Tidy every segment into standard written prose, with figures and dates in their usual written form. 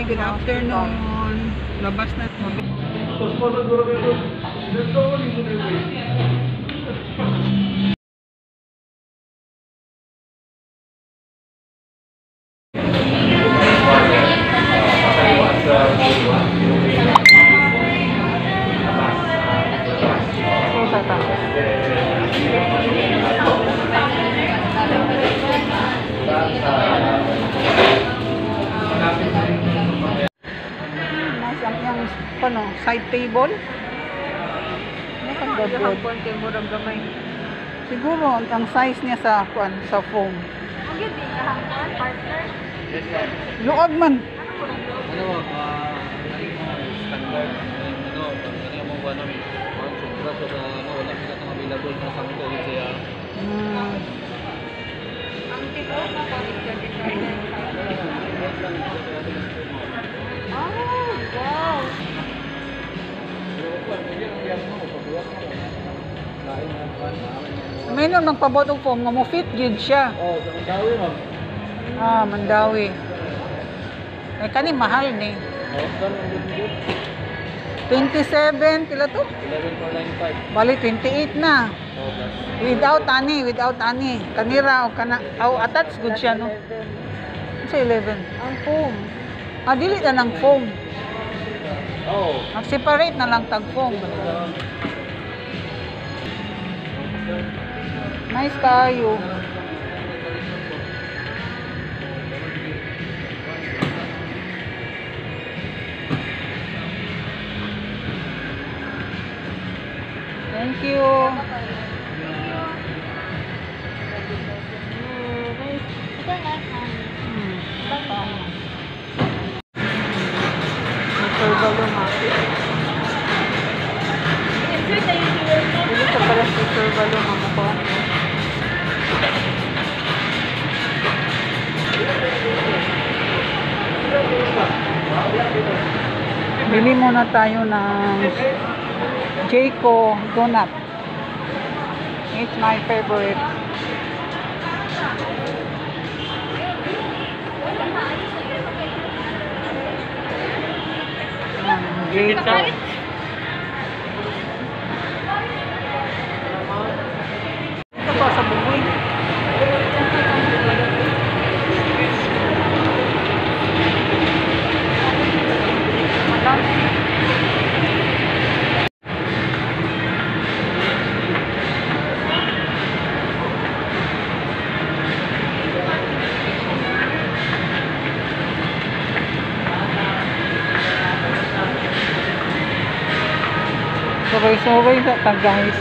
good afternoon. Labas na ito. Ano, side table? Siguro ang size niya sa foam. Luag man. Ano standard mo ba namin? Sobra sa wala sila tang available na sa mga siya. Ang tipo na wow. May nang nagpabot og foam nga mo fit gyud siya. Oh, sa Mandawi ma'am. Mandawi. Ay kani mahal ni. Oh, saan ang good? 27 kila to? 11,495. Bali 28 na. Oh, plus. Without ani. Kanira o kana attach good siya no. Sa 11. Ang foam. Dili na ng foam. Oh. Mag-separate na lang tag foam. Nice kayo. Thank you. Balloon ha. Dito sa pala sticker balloon ha mo ko. Bili muna tayo ng Jayco donut. It's my favorite. Jayco. Ito pa sa bumoy. Sabay-sabay sa tag guys.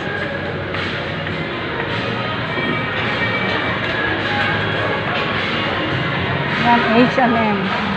Yan, H&M.